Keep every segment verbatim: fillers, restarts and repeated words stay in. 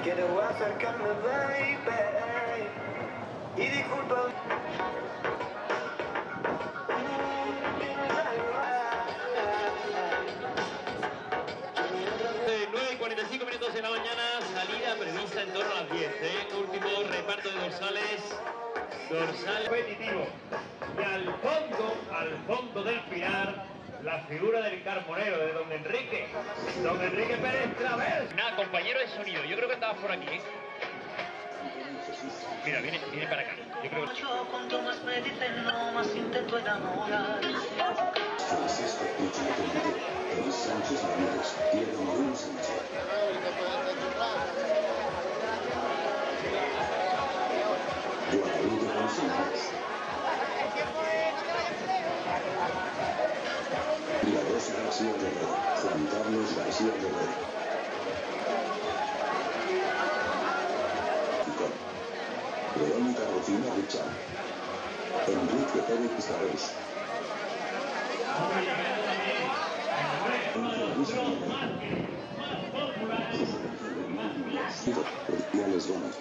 Quiero acercarme, baby, y disculpa. nueve y cuarenta y cinco minutos de la mañana, salida prevista en torno a las diez, ¿eh? Último reparto de dorsales, dorsal competitivo. Y al fondo, al fondo del pilar, la figura del carmonero de don Enrique, don Enrique Pérez Travers. Nada, compañero de sonido, yo creo que estabas por aquí, ¿eh? Mira, viene, viene para acá. Yo creo que... Yo cuanto más me dicen no, más intento enamorar. Francisco Puigdemont, Luis Sánchez Ramírez, Diego Morón Sánchez. Guadalupe González. Piladosa García Guerrero, Juan Carlos García Guerrero. Verónica Rocina Richard. Enrique Pérez Tarrés. Urpiales Gómez.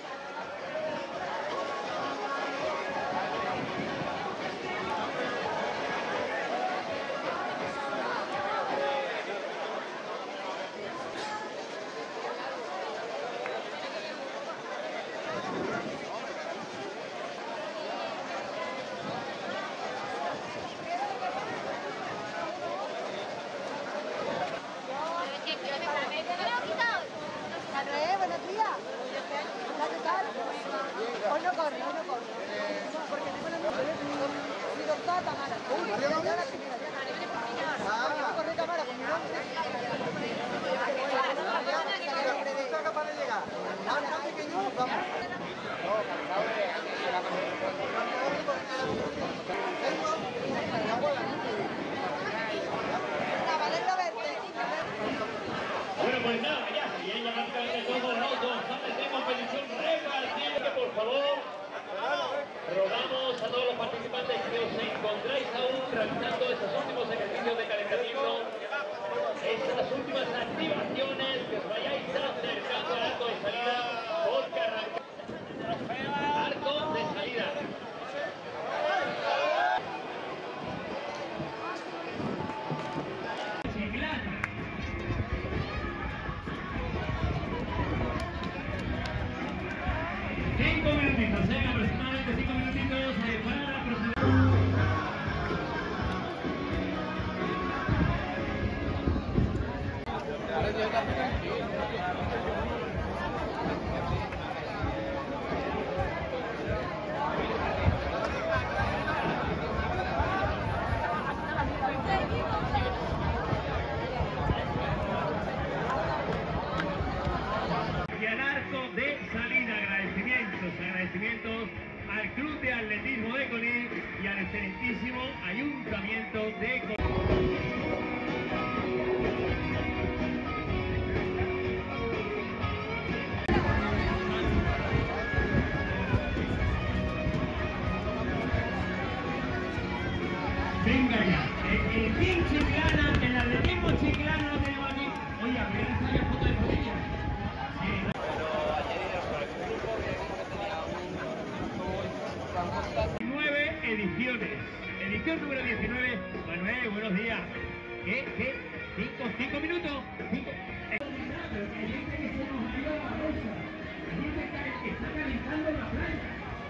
Buenos días. ¿Qué tal? Hoy no corre, hoy no corre. Porque tengo la mi doctora Tamara. Uy, ya la primera. Ah, yo corrí Tamara con mi nombre. ¿Está capaz de llegar? No, no, pequeño, vamos. Bueno, pues nada, ya, si ella marca de todos los dos, sales de competición repartida, por favor, rogamos a todos los participantes que os encontráis aún realizando estos últimos ejercicios de calentamiento, estas últimas activaciones, que os vayáis acercando al arco de salida, porque arrancamos arco de salida. Cinco minutitos, ¿eh? Aproximadamente cinco minutitos eh, para proceder. Y al arco de salida, agradecimientos, agradecimientos al Club de Atletismo de Colín y al excelentísimo Ayuntamiento de Colín. Venga ya, el, el team chiclana, el atletismo chiclano lo tenemos aquí. Oye, a ver, esta ya foto de familia. Sí. Nueve ediciones, edición número diecinueve. Manuel, buenos días. ¿Qué? ¿Qué? ¿Cinco? ¿Cinco minutos? ¿Cinco? Hay gente que se nos ha ido a la bolsa. Hay gente que está calentando la playa.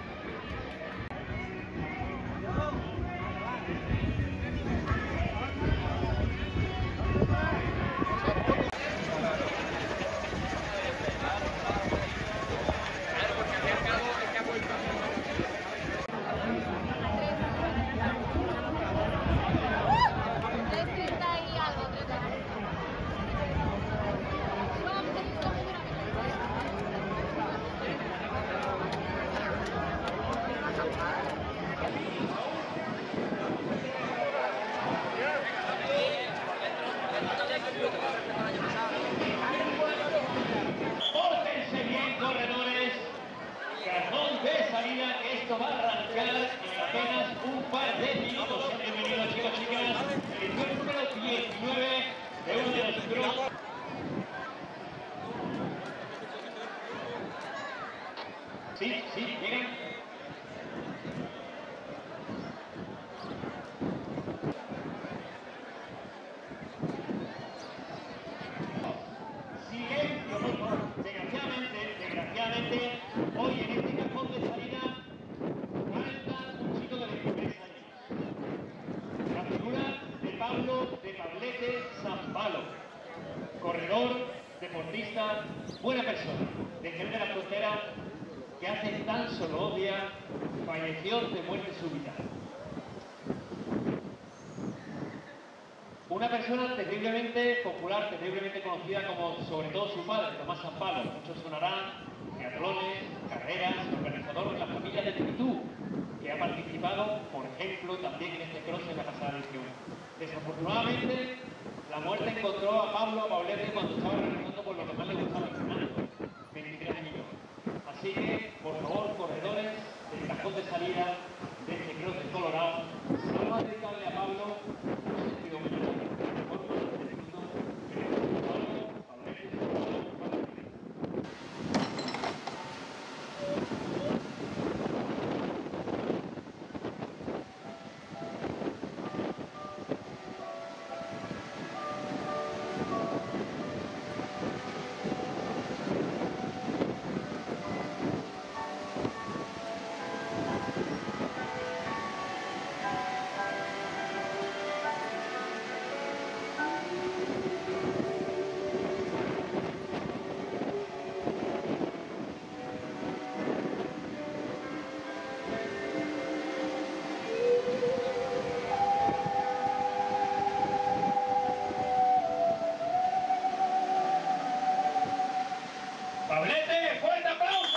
Pórtense bien, corredores. Cajón de salida, que esto va a arrancar en apenas un par de minutos. Bienvenidos, chicos, chicas. Edición número diecinueve de uno de los grupos. Sí, sí, miren. Silencio, por favor. Desgraciadamente, desgraciadamente, hoy en este cajón de salida falta un chico de veintitrés años. La figura de Pablo de Pablete Zampalo. Corredor, deportista, buena persona, de Jerez de la Frontera, que hace tan solo dos días falleció de muerte súbita. Una persona terriblemente popular, terriblemente conocida como sobre todo su padre, Tomás Zampalo. Muchos sonarán, triatlones, carreras, organizador de la familia de Tritú, que ha participado, por ejemplo, también en este cross en la pasada edición. Desafortunadamente, la muerte encontró a Pablo a Pablete cuando estaba realizando por lo que más le gustaba, veintitrés años. Así que, por favor, corredores del cajón de salida de este cross de Colorado, vamos a dedicarle a Pablo un sentido homenaje. Por favor, de minuto, Pablo, Pablete, Pablete. ¡Pablete, fuerte aplauso!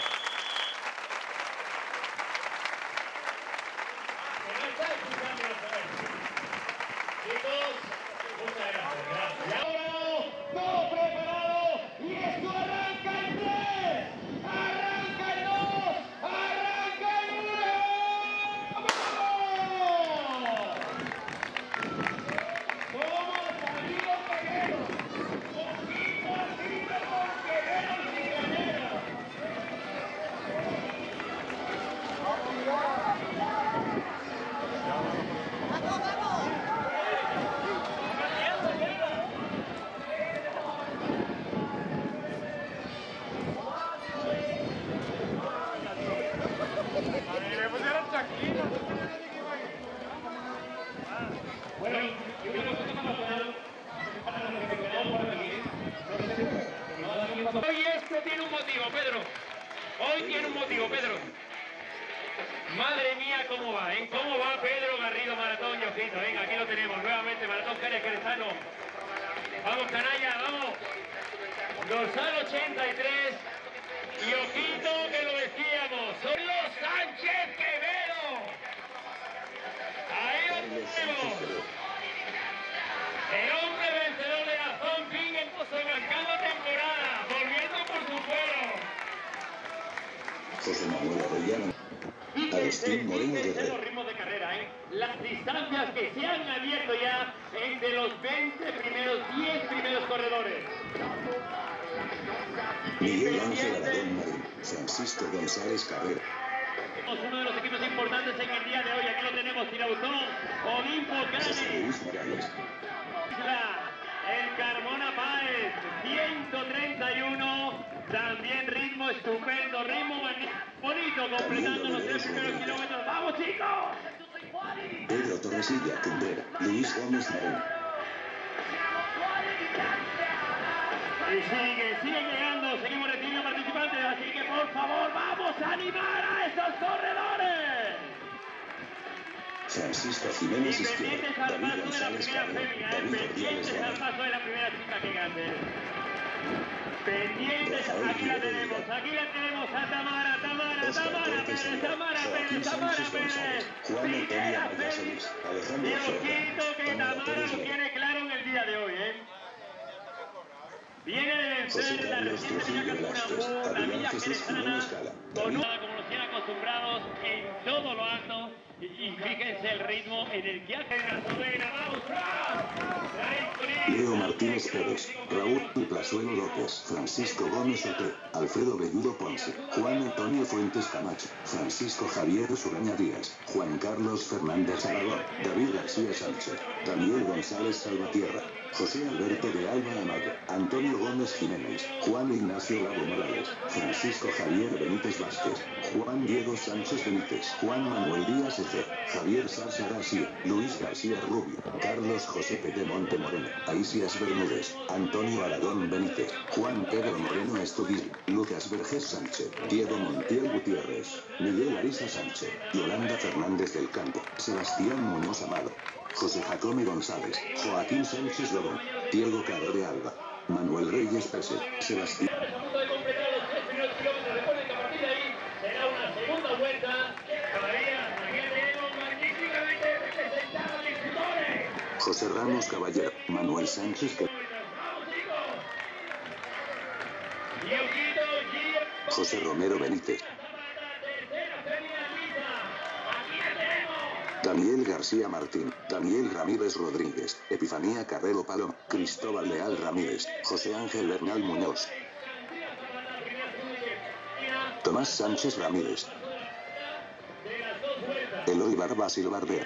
Que no está escuchando los saberes. Chicos, muchas gracias, gracias. Y ahora, todo preparado, y esto arranca en tres, arranca en dos, arranca en uno. ¡Vamos! ¿Cómo han salido pegueros? Poquito así, con quereros y graneros. ¡Vamos, vamos! Bueno, yo creo que esto es nacional. Hoy esto tiene un motivo, Pedro. Hoy tiene un motivo, Pedro. Madre mía, ¿cómo va? ¿eh? ¿Cómo va Pedro Garrido Maratón y Ojito? Venga, aquí lo tenemos nuevamente, Maratón Jerez Jerezano. Vamos, canalla, vamos. Dorsal ochenta y tres. Y ojito que lo decíamos, son los Sánchez Quevedo. Ahí lo tenemos. El hombre vencedor de la Zone King en arrancando temporada, volviendo por su pueblo. José Manuel Arellano. Agustín Moreno Fíjense Guerrero. los ritmos de carrera, ¿eh? Las distancias que se han abierto ya entre los veinte primeros, diez primeros corredores. Miguel Ángel Aradón Marín. Francisco González Carrera. Uno de los equipos importantes en el día de hoy, aquí lo tenemos, Tirauzón, Olimpo José Cani, Luis Morales. el Carmona Páez, ciento treinta y uno, también ritmo estupendo, ritmo magnífico, bonito, completando los tres primeros kilómetros. ¡Vamos, chicos! Pedro Torresilla Cundera. Luis Gómez Marín. Y sigue, sigue llegando, seguimos recibiendo participantes, así que por favor vamos a animar a esos corredores. Francisco Y Jiménez Izquierdo. pendientes al David paso de la González primera Carrera. fémina, ¿eh? David Ordiales pendientes al Guerrero. paso de la primera chica que grande. Pendientes, Rafael aquí la Guerrero tenemos, Delgado. aquí la tenemos a Tamara, Tamara, Oscar Tamara Cortés Pérez, Herrera. Tamara Pérez, Joaquín Tamara Sánchez Pérez, González. Juan Antonio primera Amaya fémina. Solís. Y Alejandro Cerda. ojito que Tamara Tamara Pérez lo Guerrero. tiene claro en el día de hoy, ¿eh? Viene de José vencer la Carlos reciente Trujillo Villa Velázquez. Castunambú, la Adrián Villa Jesús Jerezana, Jiménez Cala. con David una, como nos tienen acostumbrados en todo lo alto, Y, y fíjense el ritmo en el que hace la Sobera. ¡Vamos, Leo Martínez Pérez, Raúl Plazuelo López, Francisco Gómez Ote, Alfredo Belludo Ponce, Juan Antonio Fuentes Camacho, Francisco Javier Suraña Díaz, Juan Carlos Fernández Aragón, David García Sánchez, Daniel González Salvatierra, José Alberto de Alba Amayo, Antonio Gómez Jiménez, Juan Ignacio Lago Morales, Francisco Javier Benítez Vázquez, Juan Diego Sánchez Benítez, Juan Manuel Díaz Efe, Javier Sarsa García, Luis García Rubio, Carlos José Pete Monte Moreno, Aisias Bermúdez, Antonio Aragón Benítez, Juan Pedro Moreno Estudil, Lucas Vergés Sánchez, Diego Montiel Gutiérrez, Miguel Arisa Sánchez, Yolanda Fernández del Campo, Sebastián Muñoz Amado, José Jacome González, Joaquín Sánchez Lobón, Diego Caro de Alba, Manuel Reyes Pese, Sebastián. A punto de completar los tres primeros kilómetros. Recuerden que a partir de ahí será una segunda vuelta. Todavía aquí tenemos magníficamente representados disputadores. José Ramos Caballero, Manuel Sánchez que... José Romero Benítez, Daniel García Martín, Daniel Ramírez Rodríguez, Epifanía Carrero Palom, Cristóbal Leal Ramírez, José Ángel Bernal Muñoz, Tomás Sánchez Ramírez, Eloy Barba Silvarber,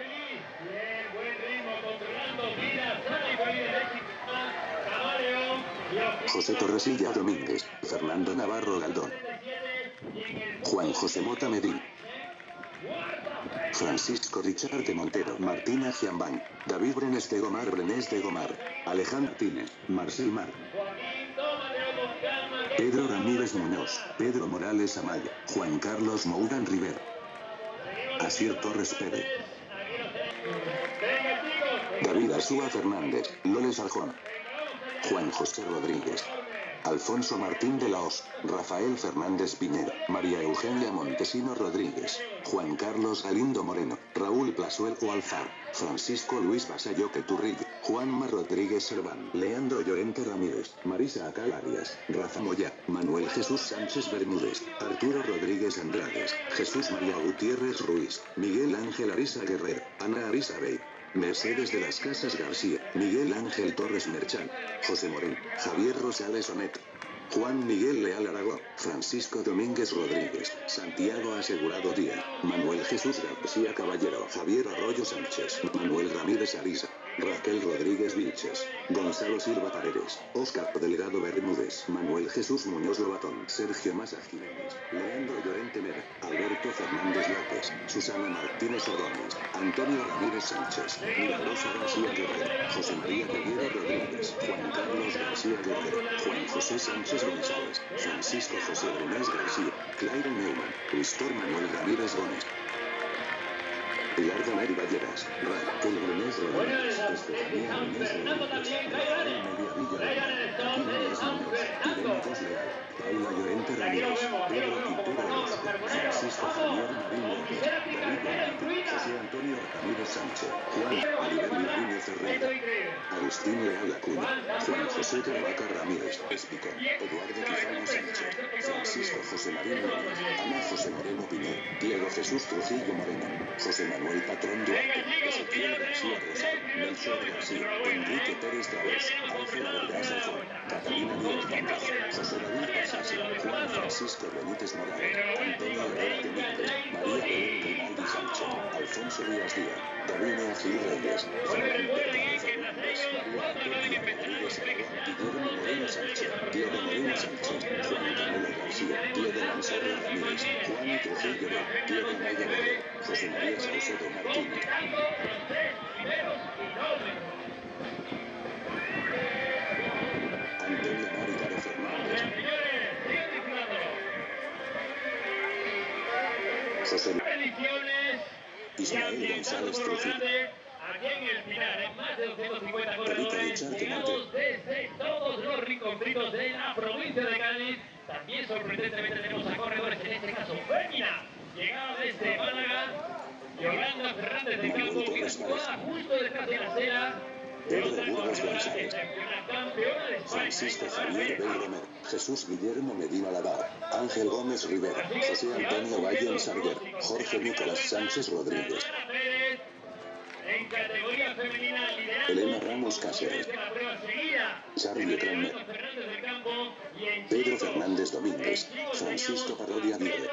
José Torresilla Domínguez, Fernando Navarro Galdón, Juan José Mota Medín, Francisco Richard de Montero, Martina Giambán, David Brenes de Gomar, Brenes de Gomar, Alejandro Martínez, Marcel Mar, Pedro Ramírez Muñoz, Pedro Morales Amaya, Juan Carlos Mourán Rivera, Asier Torres Pérez, David Asúa Fernández, Loles Arjón, Juan José Rodríguez, Alfonso Martín de la Hoz, Rafael Fernández Piñera, María Eugenia Montesino Rodríguez, Juan Carlos Galindo Moreno, Raúl Plazuelo Alfar, Francisco Luis Basayoque Turrillo, Juanma Rodríguez Serván, Leandro Llorente Ramírez, Marisa Acal Arias, Rafa Moya, Manuel Jesús Sánchez Bermúdez, Arturo Rodríguez Andrades, Jesús María Gutiérrez Ruiz, Miguel Ángel Arisa Guerrero, Ana Arisa Bey, Mercedes de las Casas García, Miguel Ángel Torres Merchán, José Morén, Javier Rosales Onet, Juan Miguel Leal Aragón, Francisco Domínguez Rodríguez, Santiago Asegurado Díaz, Manuel Jesús García Caballero, Javier Arroyo Sánchez, Manuel Ramírez Arisa, Raquel Rodríguez Vilches, Gonzalo Silva Paredes, Óscar Delgado Bermúdez, Manuel Jesús Muñoz Lobatón, Sergio Massa Jiménez, Leandro Llorente Mera, Alberto Fernández López, Susana Martínez Ordóñez, Antonio Ramírez Sánchez, Milagrosa García Guerrero, José María Guerrero Rodríguez, Juan Carlos García Guerrero, Juan José Sánchez González, Francisco José Brunés García, Claire Neumann, Cristóbal Manuel Ramírez Gómez, Pilar Donari Valleras, Raquel Brunés Rodríguez, Estefanía Brunés Rodríguez, Rafael Media Villarreal, Inés Muñoz, Irene Cosleal, Paula Llorente Ramírez, Pedro Quintero Orozco, Francisco Javier Marín López, David Benítez, José Antonio Ramírez Sánchez, Juan Oliver Virginia Ferreira, Agustín Leal Acuña, Juan José Carvaca Ramírez, Espico, Eduardo Quijano Sánchez, Francisco José Marín López, Ana José Moreno Piñón, Diego Jesús Trujillo Moreno, José Manuel Patrón Duarte, Ezequiel García Rosal, Melchor García, Enrique Pérez Través, Ángela Vergás Alfón, Catalina Díaz Bandazo, José David Casas, Juan Francisco Benítez Morales, Antonio Herrera Domínguez, María Belén Grimaldi Sánchez, Alfonso Díaz Díaz, David Agil Reyes, Fernando Fernández, María Antonia Rodríguez Aragón, Guillermo Moreno Sánchez, Diego Moreno Sánchez, Juan Camilo García, Diego Manzorro Ramírez, Juan Trujillo Bel, Diego Maya Borrell, José María Saucedo Martínez. Antonio Maricaro Fernández, José Ismael González Trujillo, aquí en el Pinar, en más de doscientos cincuenta Rita corredores, Richard llegamos desde todos los rinconcitos de la provincia de Cádiz. También sorprendentemente tenemos a corredores, en este caso Fémina, llegada desde Málaga, Yolanda Fernández de Campo, que está situada justo detrás de la acera. Pedro Burgos González, Francisco Javier Bey Romero, Jesús Guillermo Medina Lavar, Ángel Gómez Rivera, José Antonio Valle Sarguer, Jorge Nicolás Sánchez Rodríguez, En categoría femenina, Elena Ramos Cáceres, Charlie Kramer, Pedro Fernández Domínguez, Francisco Parodia Aguirre,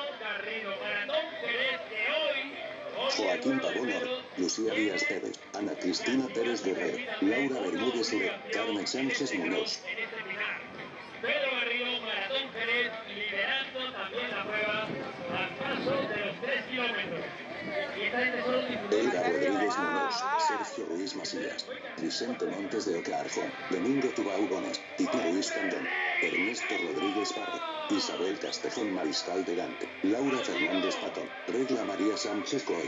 Joaquín Pavonor, Lucía Díaz Pérez, Ana Cristina Pérez Guerrero, Laura Bermúdez Ure, Carmen Sánchez Muñoz. Pedro Garrido, Maratón Jerez, liderando también la prueba al paso de los tres kilómetros. Elga Rodríguez Muñoz, Sergio Ruiz Macías, Vicente Montes de Oca Arjón, Domingo Tubau Gómez, Tito Luis Candón, Ernesto Rodríguez Parra, Isabel Castejón Mariscal de Gante, Laura Fernández Patón, Regla María Sánchez Coy,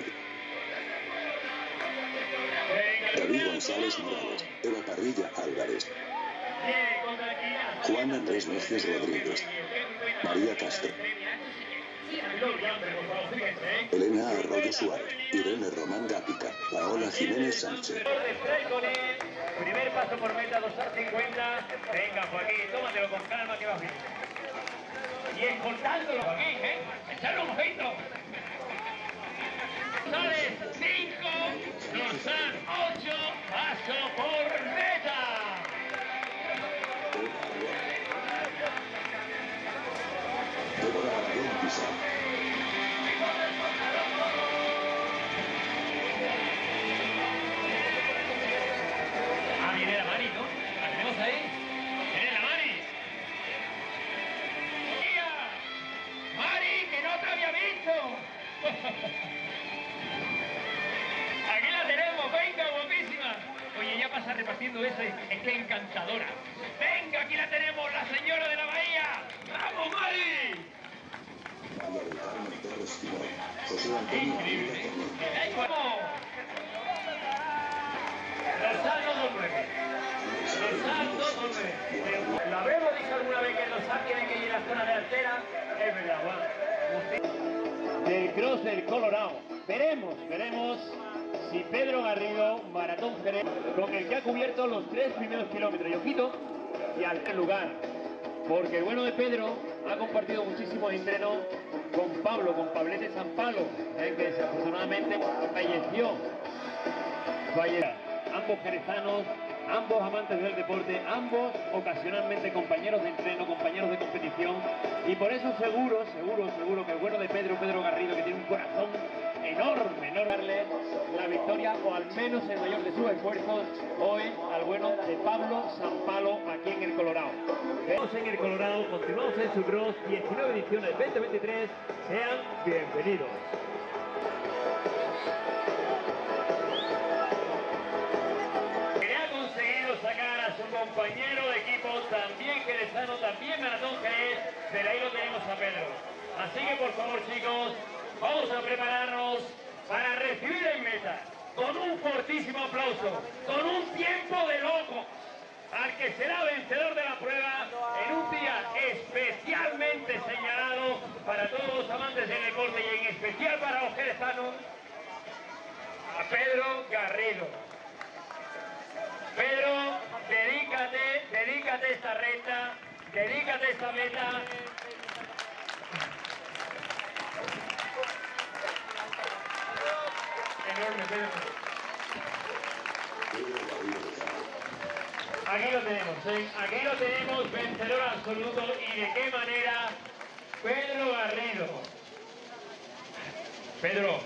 David González Morales, Eva Parrilla Álvarez, Juan Andrés Mejes Rodríguez, María Castro, Elena Arroyo Suárez, Irene Román Gápica, Paola Jiménez Sánchez. Primer paso por meta, dos a cincuenta. Venga, Joaquín, tómatelo con calma que va bien. Y escoltándolo, Joaquín, ¿eh? Echarlo un ojito. Sale cinco, Rosan ocho, paso por meta. Ah, viene la Mari, ¿no? ¿La tenemos ahí? ¡Viene la Mari! ¡Mía! ¡Mari, que no te había visto! Aquí la tenemos, venga, guapísima. Oye, ya pasa repartiendo eso, es que encantadora. Venga, aquí la tenemos, la señora de la Bahía. ¡Vamos, Mari! Increíble. ¡Vamos! Rosal dos nueve. Rosal dos nueve. ¿La habremos dicho alguna vez que Rosal tiene que ir a la zona delantera? Es verdad, Juan. Del cross del Colorado. Veremos, veremos si Pedro Garrido, Maratón Jerez, con el que ha cubierto los tres primeros kilómetros. Y ojito, y al lugar. Porque el bueno de Pedro ha compartido muchísimos entrenos con Pablo, con Pablete San Palo, eh, que desafortunadamente falleció. Falleció. Ambos jerezanos, ambos amantes del deporte, ambos ocasionalmente compañeros de entreno, compañeros de competición. Y por eso seguro, seguro, seguro que el bueno de Pedro, Pedro Garrido, que tiene un corazón enorme, enorme, darle la victoria, o al menos el mayor de sus esfuerzos, hoy al bueno de Pablo San Palo, aquí en el Colorado. Vemos en el Colorado, continuamos en su cross, diecinueve ediciones veinte veintitrés, sean bienvenidos. Que ha conseguido sacar a su compañero de equipo, también jerezano, también Maratón Jerez, pero ahí lo tenemos a Pedro. Así que por favor, chicos, vamos a prepararnos para recibir en meta con un fortísimo aplauso, con un tiempo de loco, al que será vencedor de la prueba en un día especialmente señalado para todos los amantes del deporte y en especial para los jerezanos, a Pedro Garrido. Pedro, dedícate, dedícate esta recta, dedícate esta meta. Enorme, Pedro. Aquí lo tenemos, ¿eh? Aquí lo tenemos, vencedor absoluto, y de qué manera, Pedro Garrido. Pedro.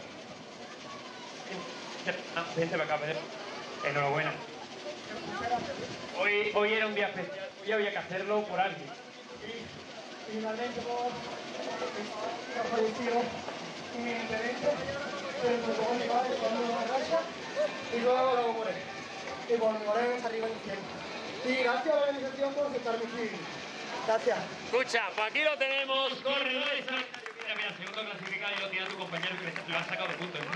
Ah, vente para acá, Pedro. Enhorabuena. Hoy, hoy era un día especial, hoy había que hacerlo por alguien. Y finalmente, por ha fallecido inminentemente, pero me tocó mi padre cuando una racha y luego lo moré. Y por moré arriba del cielo. Y gracias a la organización por aceptar mi fin. Gracias. Escucha, pues aquí lo tenemos, corredores. Mira, mira, segundo clasificado y lo tiene tu compañero que lo ha sacado de punto. Pues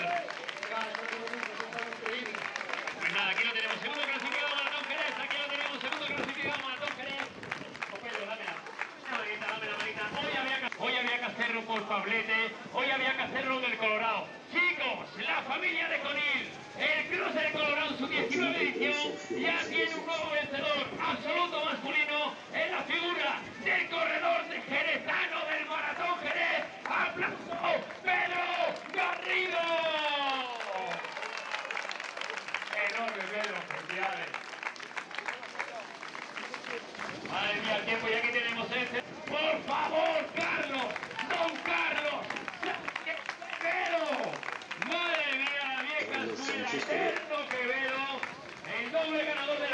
nada, aquí lo tenemos, segundo clasificado Maratón Jerez, aquí lo tenemos, segundo clasificado Maratón Jerez. Oh, Pedro, dámela. Dámela, dámela, manita. Hoy había que, hoy había que hacerlo por Pablete, hoy había que hacerlo en el Colorado. Chicos, la familia de Conil, el cross del Colorado en su diecinueve edición, ya tiene un nuevo vencedor absoluto masculino en la figura del corredor de jerezano del Maratón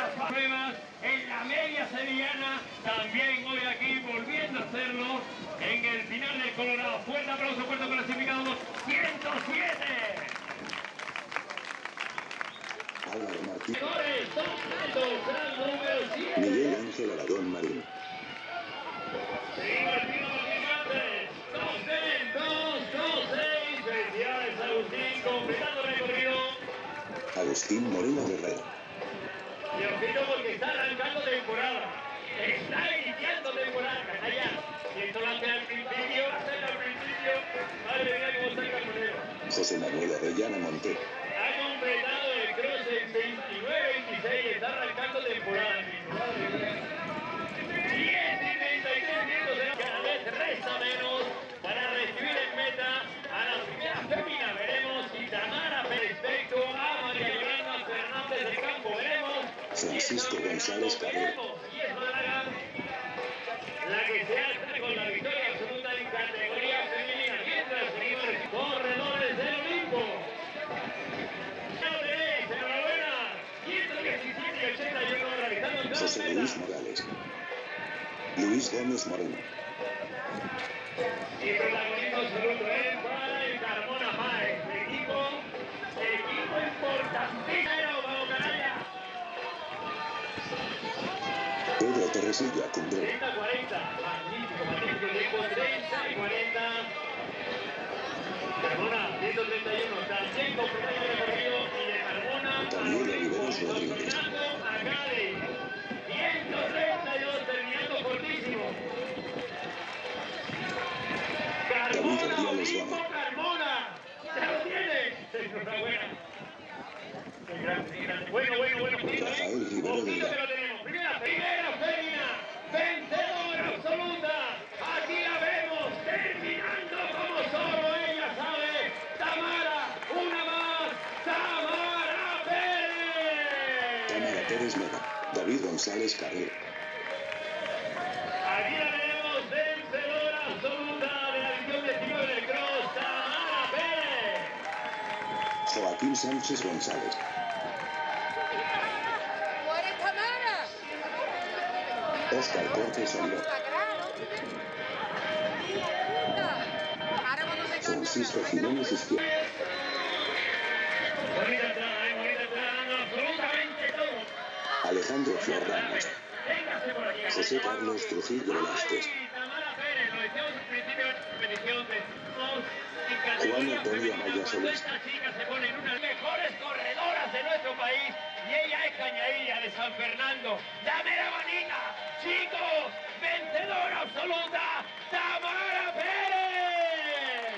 pruebas en la media sevillana, también hoy aquí volviendo a hacerlo en el final del Colorado. Fuerte aplauso, puerto clasificado ciento siete. Álvaro Martín. Miguel Miguel Ángel Aragón Marín. Seguimos siendo participantes. dos seis, dos, dos seis. Felicidades, Agustín, completando el recorrido. Agustín Moreno Guerrero. Y ojito porque está arrancando temporada. Está iniciando temporada. Allá. Si esto lo hace al principio, hacerlo al principio. Madre mía, cómo está el camionero. José Manuel Orellana Monte. Ha completado el cross en veintinueve veintiséis. Está arrancando temporada. diez y treinta y tres minutos de cada vez resta menos para recibir en meta a la primera fémina. Veremos si Tamara respecto a María Yolanda Fernández del Campo. Veremos Francisco González Carrero. y es Málaga la que se alza con la victoria absoluta en categoría femenina. Mientras seguimos corredores del Olimpo. Enhorabuena. ciento diecisiete y ochenta y uno realizando el José Luis Morales. Luis Gómez Moreno. Y protagonismo absoluto es para el Carmona Páez. Equipo, equipo importantísimo. Vamos, canalla. Pedro Torresilla Cumbre. treinta cuarenta. Magnífico, magnífico. Tiempo treinta y cuarenta. Carmona, ciento treinta y uno. También completando el recorrido. Y de Carmona a Daniel Oliveros Rodríguez. Fernando a Cádiz. ciento treinta y dos, terminando cortísimo. Carmona, David Ordiales mismo Gómez. Carmona. ¡Se lo tiene! Enhorabuena. Qué grande, qué grande. Bueno, bueno, bueno. Rafael Rivero Ojito Delgado. que lo tenemos. Primera, primera fémina. Vencedora absoluta. Aquí la vemos terminando como solo ella sabe. Tamara, una más. Tamara Pérez. Tamara Pérez Mega. David González Carrero. Aquí la tenemos, vencedora absoluta de la edición diecinueve del Cross, Tamara Pérez. Joaquín Sánchez González. ¿Tú eres Tamara? Óscar Cortés Oliva. Ahora cuando se cambia, Francisco Jiménez Izquierdo. Bonita entrada, eh, bonita entrada, dando absolutamente todo. Alejandro Flor Ramos. Véngase por aquí. José Carlos Trujillo Velázquez. Ay, Tamara Pérez, lo decíamos al principio de la competición, decimos en Juan categoría Antonio femenina, Amaya cuando Solís. esta chica se pone en una de las mejores corredoras de nuestro país y ella es Cañadilla de San Fernando. ¡Dame la bonita! ¡Chicos! ¡Vencedora absoluta! ¡Tamara Pérez!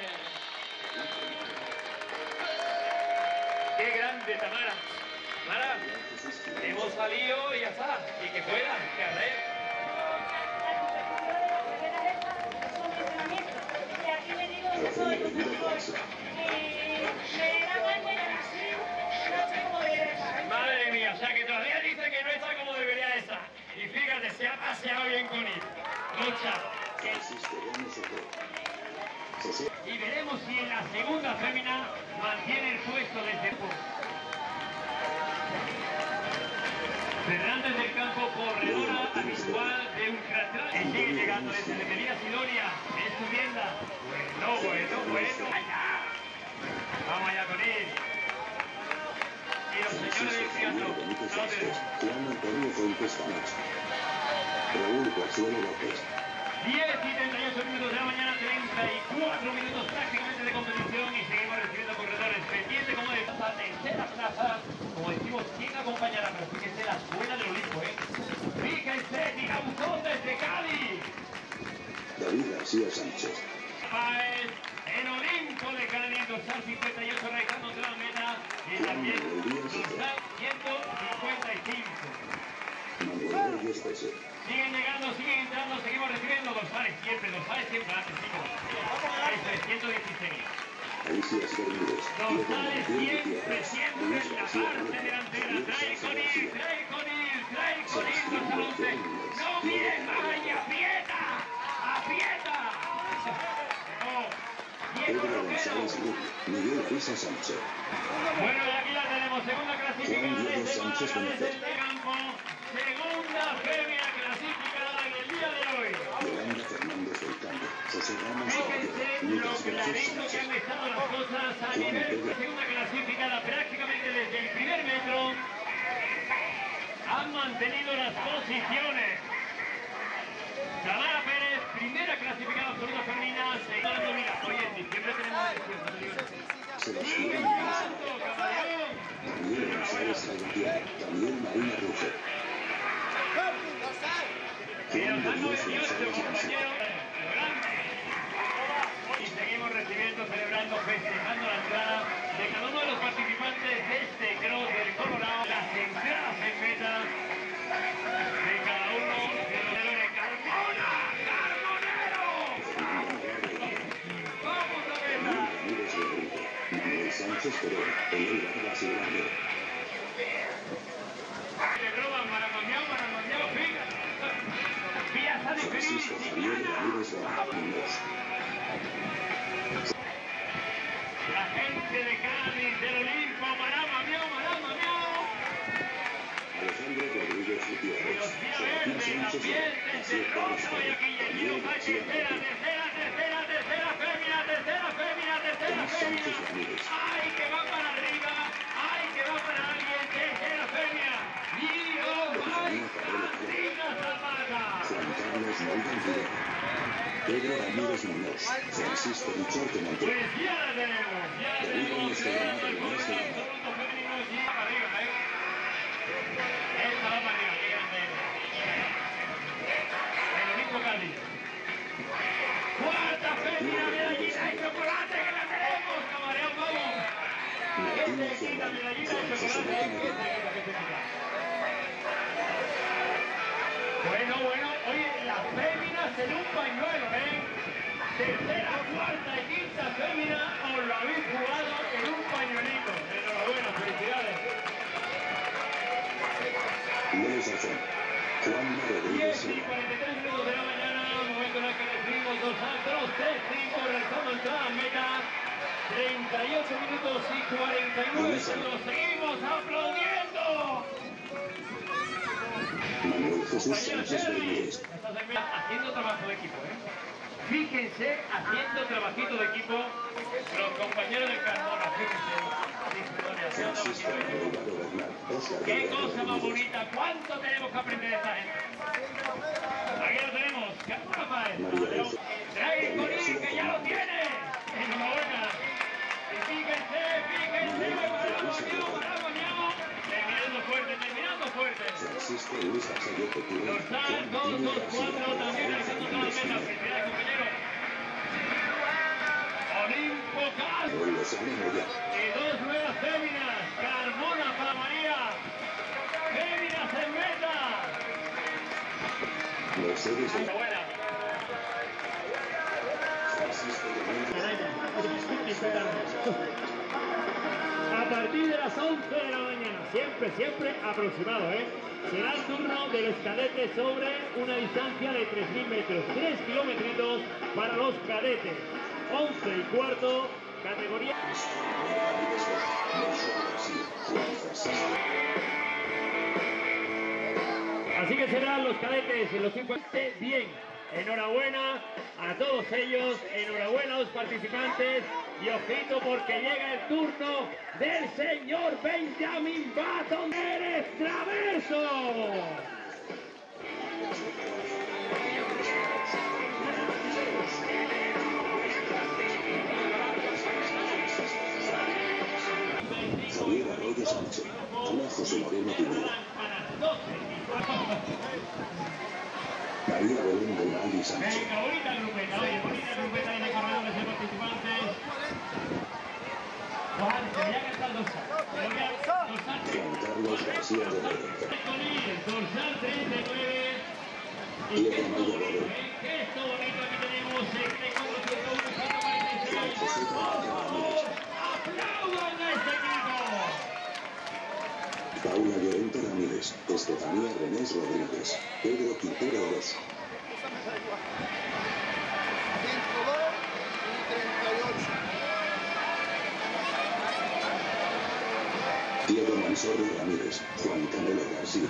¡Qué grande, Tamara! Tamara, hemos salido y ya está. Y que pueda, que arre. Alfredo Rivera Ponce. Madre mía, o sea que todavía dice que no está como debería estar. Y fíjate, se ha paseado bien con él. Lucha. Francisco Gómez Otero. José. Y veremos si en la segunda fémina mantiene el puesto desde el Fernández del Campo, corredora habitual de Ultratrail. Y sigue llegando desde Medina Sidonia, en su tienda. Bueno, bueno, bueno. Allá. Vamos allá con él. Y los señores del Francisco triatlón. Javier Benítez No Vázquez. tenemos. Juan Antonio Fuentes Camacho. Raúl Guazuelo López. diez y treinta y ocho minutos de la mañana, treinta y cuatro minutos prácticamente de competición y seguimos recibiendo corredores pendientes como de esta tercera plaza. Como decimos, ¿quién acompañará? Pero fíjense la escuela del Olimpo, ¿eh? Fíjense, Tirabuzón desde Cádiz. David García Sánchez. Páez, el Olimpo de Cádiz, dorsal cincuenta y ocho, realizando otra meta. Y también dorsal ciento cincuenta y cinco. Manuel Reyes Pese. Siguen llegando, siguen entrando, seguimos recibiendo dorsales siempre, dorsales siempre antes, chicos. Eso es ciento dieciséis. Alicia Bermúdez. Diego González Mantiel siempre, Gutiérrez. siempre Luis en la García parte Reyes. delantera. Javier Trae Sosa con él, García. trae con él, trae con él, dorsal once. No mires más y aprieta, aprieta. Oh, Diego Pedro Romero. González Rubio. Miguel Risa Sánchez. Bueno, y aquí la tenemos, segunda clasificada Juan Diego desde Sánchez Málaga, desde Benítez. este campo. femina clasificada en el día de hoy. Yolanda Fernández del Campo, José Ramos Fíjense Caballero, lo Lucas clarito García que han Sánchez, estado las cosas a nivel de segunda clasificada prácticamente desde el primer metro. Han mantenido las posiciones. Tamara Pérez, primera clasificada absoluta femenina, segunda dominada. Oye, en diciembre tenemos elecciones. Sebastián Mendoza, Daniel González Salvatierra, Daniel Marina Ruge, Juan de Dios González Lanzado. Y seguimos recibiendo, celebrando, festejando la entrada de cada uno de los participantes de este cross del Colorado. Las entradas en meta de cada uno de los de Carmona, Carmonero. Vamos a verla. Ramírez Rodríguez, Manuel Sánchez Pereira, Eloy Vargas y Grande, Le roban Maramamiao, Maramamiao, fija. Vías a Francisco Javier Ramírez Muñoz, la gente de Cádiz, del Olimpo, Maramamiao, Maramamiao. Alejandro Rodríguez Gutiérrez, Filosofía Joaquín verde, Sánchez también Pérez, desde Javier Pérez Rosa, Pérez, Guillermo, Daniel García tercera, Martín, tercera, tercera, tercera, tercera fémina, tercera fémina, tercera Tomás Sánchez fémina. Ramírez, ¡Ay, que va para arriba! ¡Ay, que va para alguien! ¡Tercera fémina! ¡Dios! ¡Ay, Catrina Zapata! Juan Carlos Morgan Vidal, Pedro Ramírez Muñoz, Francisco Richard Montero, Pues ya la tenemos, ya la tenemos. Quedando el poder absoluto femenino y para arriba, ¿eh? Esta va para arriba, qué grande es. El Olimpo Cádiz. Cuarta fémina, medallita de chocolate que la tenemos, camareón, vamos. ¿Qué Martín se quita, Nacional, medallita de Juan José chocolate? ¿Qué se María, quita, qué se quita? Bueno, bueno, oye, las féminas en un pañuelo, ¿eh? Tercera, cuarta y quinta fémina, os lo habéis jugado en un pañuelito. Enhorabuena, felicidades. López Alfón, Juanma Rodríguez diez y Silva, cuarenta y tres minutos de la mañana, momento en el que recibimos dos altros, tres cinco, rezando entrada a meta. treinta y ocho minutos y cuarenta y nueve segundos. Seguimos aplaudiendo. Manuel Jesús Compañero Sánchez Sergi, Bermúdez, estás haciendo trabajo de equipo, ¿eh? Fíjense, haciendo trabajito de equipo, los compañeros del Carmona, fíjense. Haciendo Francisco trabajito de equipo. Delgado Bernal, Oscar ¡Qué Delgado cosa más Ramírez, bonita! ¿Cuánto tenemos que aprender de esta gente? Aquí lo tenemos, Rafael. María Eugenia, Trae el Corín, que ya lo tiene. Enhorabuena. Y fíjense, fíjense, bravo, ñao, bravo, ñao. Terminando fuerte, terminando fuerte. Francisco Luis Asayo Peturo, Dorsal, Juan dos, Martín dos, García, cuatro, también Rafael haciendo toda la Fernández meta. Silva, Felicidades, compañero. Olimpo Cádiz. Manuel Lozano Moya, Y dos nuevas féminas. Carmona para María. Féminas en meta. Mercedes de Enhorabuena. Francisco A partir de las once de la mañana, siempre, siempre aproximado, ¿eh? Será el turno de los cadetes sobre una distancia de tres mil metros, tres kilómetros para los cadetes. once y cuarto, categoría. Nelson García, Juan Francisco, Así que serán los cadetes en los cincuenta. Bien, enhorabuena a todos ellos, enhorabuena a los participantes y ojito porque llega el turno del señor Benjamin Button Pérez Traverso. Javier Arroyo Sánchez, Ana José Moreno Pineda, María Belén del Valle Sánchez, Venga, bonita grupeta, oye, bonita grupeta de corredores y participantes. Juan, te voy a cantar dos saltos. Juan Carlos García de Redentor, Dorsal treinta y nueve. Diego Mayo Boro, Esto bonito aquí tenemos este con ciento cuarenta y Juan seis. José Tamayo Ramírez, ¡Aplaudan a este equipo! Paula Llorente Ramírez, Estefanía Renés Rodríguez, Pedro Quintero Oroso, ciento dos y treinta y ocho. Diego Manuel Juan Sorri Ramírez, Juan Canelo García.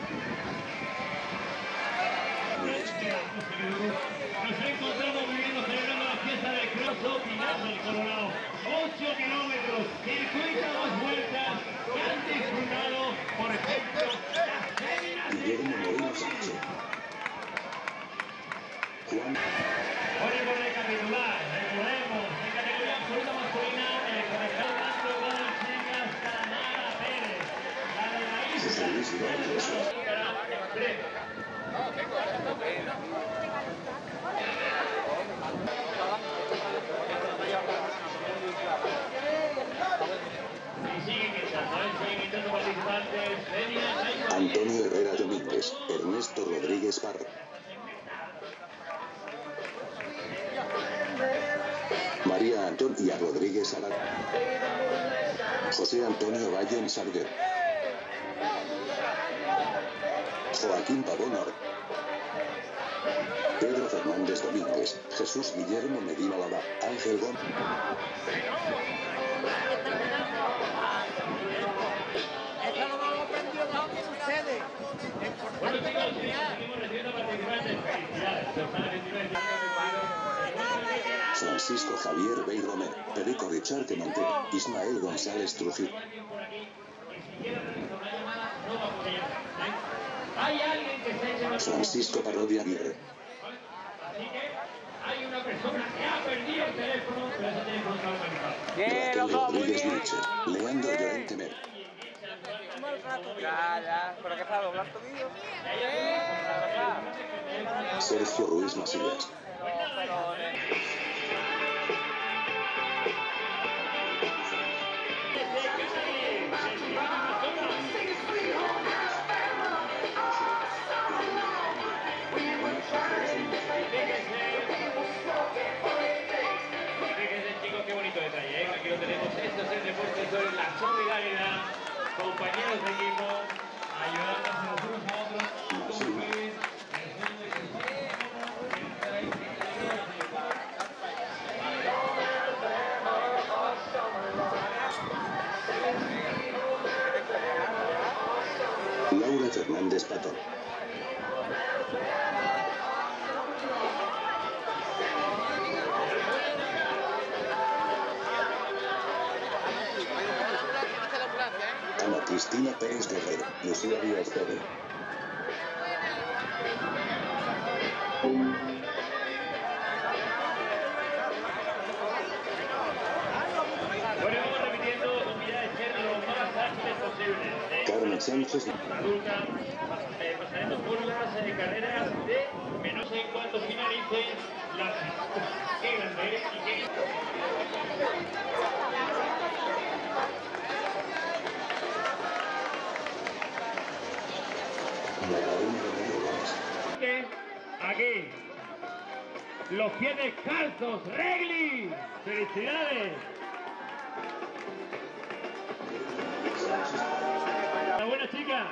Nos encontramos viviendo, celebrando la fiesta de Cross Pinar del Colorado. ocho kilómetros, circuito, dos vueltas, que han disfrutado, por ejemplo, las féminas. Guillermo Moreno Sánchez. Juan. Hoy por recapitular, recordemos, en categoría absoluta masculina, el encabezado tanto igual en chicas, Tamara Pérez, la de la José Luis Rodríguez. Antonio Herrera Domínguez, Ernesto Rodríguez Parra. María Antonia Rodríguez Arad. José Antonio Valle Sarguer. Joaquín Pavón Or. Pedro Fernández Domínguez, Jesús Guillermo Medina Lava, Ángel Gómez. Bueno chicos, seguimos recibiendo participantes. Felicidades. Francisco Javier Bey Romer, Perico Richard Montero, Ismael González Trujillo. Hay alguien que se eche más. Francisco Parrodia Aguirre. Así que hay una persona que ha perdido el teléfono, pero ese teléfono está localizado. Raquel Rodríguez Nietzsche, Leandro Llorente Mer. Ya, ya, pero que está doblando vídeo. Sergio Ruiz Macías. Qué bonito detalle, ¿eh? Aquí lo tenemos. Esto es el deporte, esto es la solidaridad. Compañeros de equipo, ayudarnos los unos a otros. Como ustedes, Laura Fernández Patón. Ana Cristina Pérez Guerrero, Lucía Díaz Pérez. bueno, vamos repitiendo con mirada de ser lo más ágiles posible. Carmen Sánchez. Adulta, eh, pasaremos por las eh, carreras de menos en cuanto finalicen las. ¡Qué grande! ¿Eh? Y qué... Aquí, los pies descalzos, Regli, felicidades. Enhorabuena, chicas.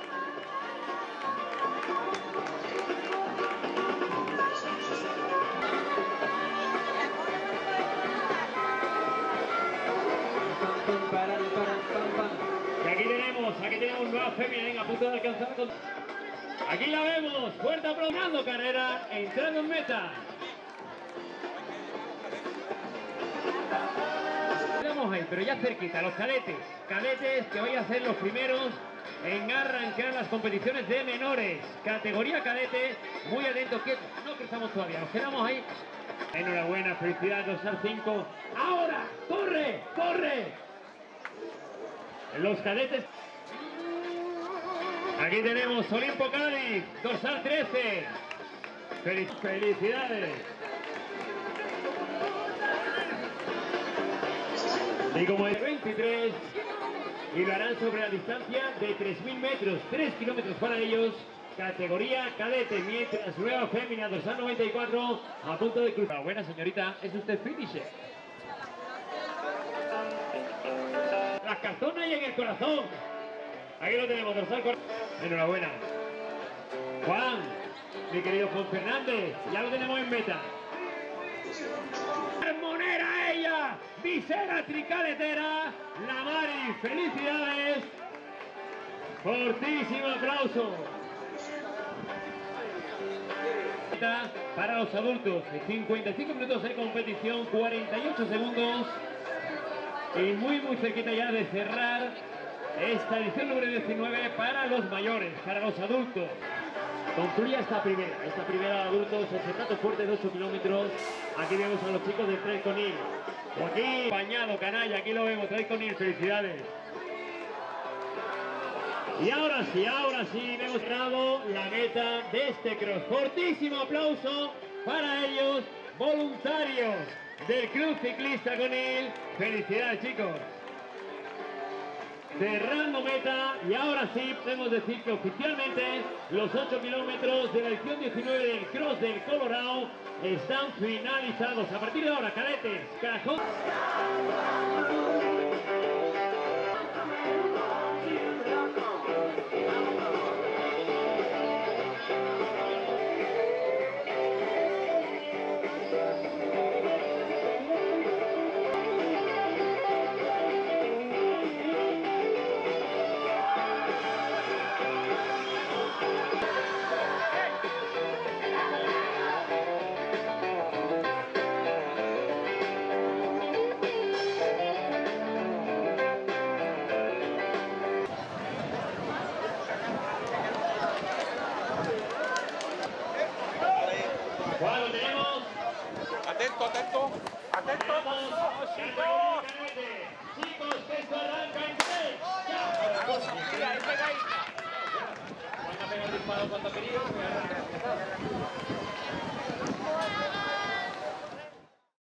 Y aquí tenemos, aquí tenemos nueva fémina a punto de alcanzar con... Aquí la vemos, fuerte aplaudiendo carrera, entrando en meta. Estamos ahí, pero ya cerquita, los cadetes. Cadetes que hoy a ser los primeros en arrancar las competiciones de menores. Categoría cadete, muy atentos, que no cruzamos todavía, nos quedamos ahí. Enhorabuena, felicidades, dorsal cinco. ¡Ahora! ¡Corre! ¡Corre! Los cadetes. Aquí tenemos Olimpo Cádiz, dorsal trece. Fel ¡Felicidades! Y como es veintitrés, y lo harán sobre la distancia de tres mil metros, tres kilómetros para ellos, categoría cadete, mientras nueva fémina, dorsal noventa y cuatro, a punto de cruzar. Buena señorita, ¿es usted finisher? Las cartonas y en el corazón. Aquí lo tenemos, dorsal cuarenta. Enhorabuena. Juan, mi querido Juan Fernández, ya lo tenemos en meta. Monera ella, visera tricaletera, la Mari, felicidades. Fortísimo aplauso para los adultos. cincuenta y cinco minutos de competición, cuarenta y ocho segundos. Y muy muy cerquita ya de cerrar esta edición número diecinueve para los mayores, para los adultos. Concluye esta primera, esta primera de adultos, el salto fuerte de ocho kilómetros. Aquí vemos a los chicos de Trail Conil. Aquí, bañado, canalla, aquí lo vemos, Trail Conil, felicidades. Y ahora sí, ahora sí, hemos llegado la meta de este cross. Fortísimo aplauso para ellos, voluntarios del Club Ciclista Conil. Felicidades, chicos. Cerrando meta, y ahora sí podemos decir que oficialmente los ocho kilómetros de la edición diecinueve del Cross del Colorado están finalizados. A partir de ahora, cadetes, cajón. Juan, lo tenemos. Atento, atento. Atento. Vamos, Chicos. chicos, que esto arranca en tres. Ahí pegadita. Juan ha pegado el disparo cuando ha querido.